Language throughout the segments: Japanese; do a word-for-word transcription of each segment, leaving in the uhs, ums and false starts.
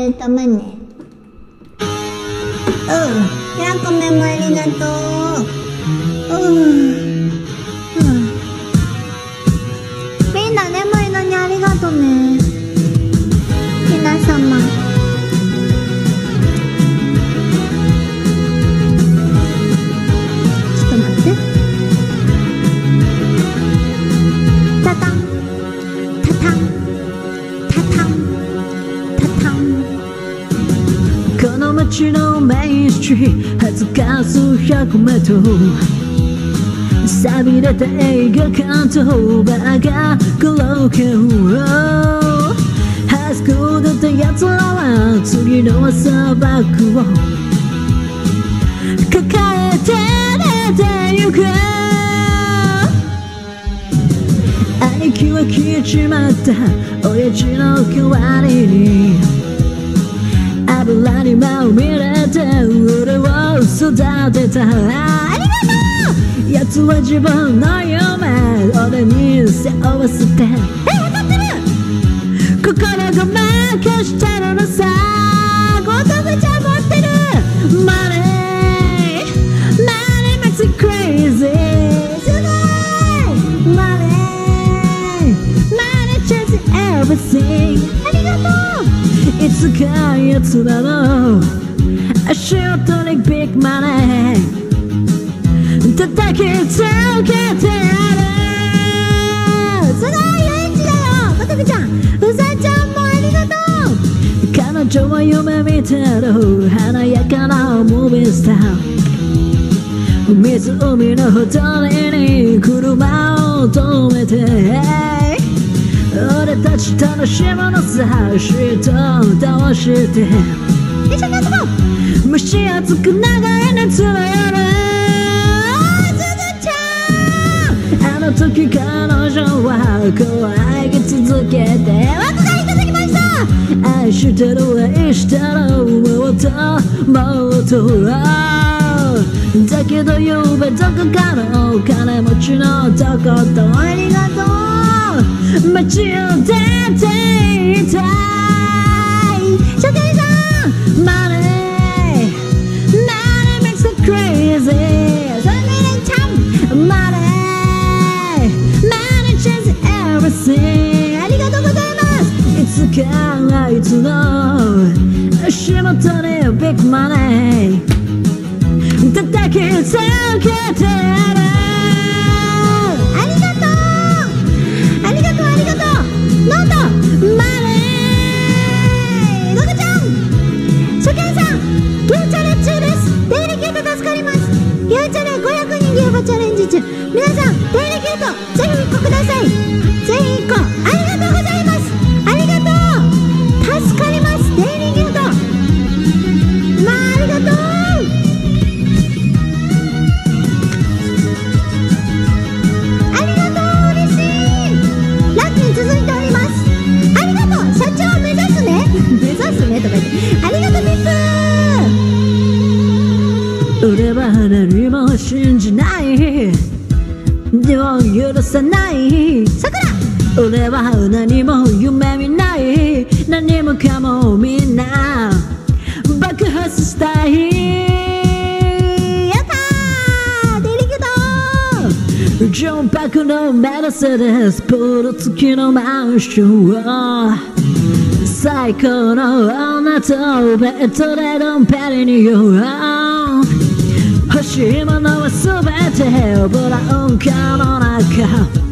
るためね。うん、ひゃくめもありがとう。うん、うん、みんな眠いのにありがとね。皆様。ちょっと待って。タタン、タタン、タタン、タタン。この街のメインストリート、恥ずかすひゃくメートル。錆びれた映画館とバーが転がる。ハイスクールだった奴らは次の朝バッグを抱えて出てゆく。兄貴は消えちまった親父の代わりに油にまみれて俺を育てた。ありがとう。奴は自分の夢俺に背負わせて、え、わかってる。心が任してるのさ。ごとくちゃ持ってる。 Money Money makes me crazy。 すごい Money Money changes everything。 ありがとう。いつか奴らの足音にビッグマネー叩きつけてやる。すごいゆういちだよ。ごとくちゃん、うさちゃんもありがとう。彼女は夢見てる華やかなムービースター。湖のほとりに車を止めて俺たち楽しむのさ。人を倒して一緒に遊ぼう。蒸し暑く長い夏の夜。あの時彼女はこう愛ぎ続けて枠がいただきました。愛してる愛してるもっともっとだけどゆうべどこかの金持ちのとことありがとう。街を出ていたい。初見さん Money Money makes me crazy。 それねれんちゃん Moneyありがとうございます。いつかあいつの足元にビッグマネー叩きつけてやる。ありがとうありがとうありがとう。ノートマネー。ロコちゃん初見さんギューチャレ中です。デイリキュート助かります。ギューチャレごひゃくにんギューバチャレンジ中。皆さんデイリキュートぜひいっこください。ぜひいっこありがとうございます。ありがとう助かります。デイリーギフトまあありがとう。ありがとう嬉しい。ラッキー続いております。ありがとう社長目指すね目指すねとか言ってありがとうピップ。俺は何も信じないでも許さないさくら。俺は何も夢見ない。何もかもみんな爆発したい。やったーデリケート。純白のメルセデスプール付きのマンション。最高の女とベッドでドンペリに言う。欲しいものは全てブラウン管の中。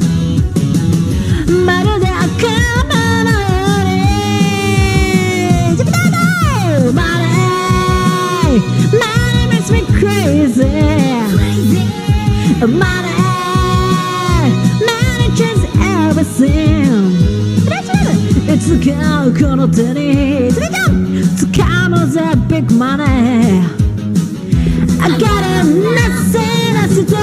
まるで赤間のようにジャピタード Money Money makes me crazy Money Money changes everything。 いつかこの手に掴むぜ Big Money I gotta nothing else to do。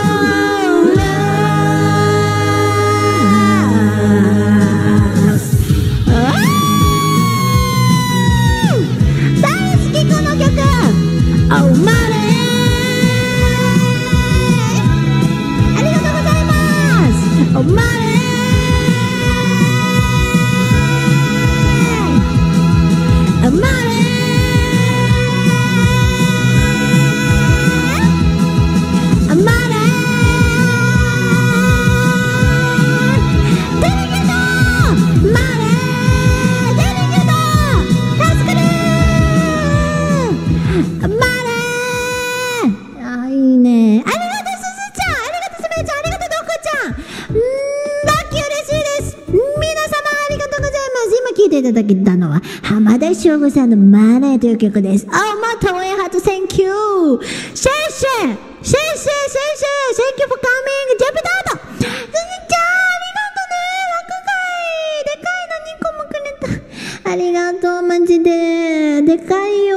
いただけたのは浜田省吾さんのマネーという曲です。あ、またウェイハート、Thank you! シェイシェイシェイシェイシェイシェイ Thank you for coming! ジャブダードすずちゃん、ありがとね。枠外でかいのにこもくれた。ありがとう、マジで。でかいよ。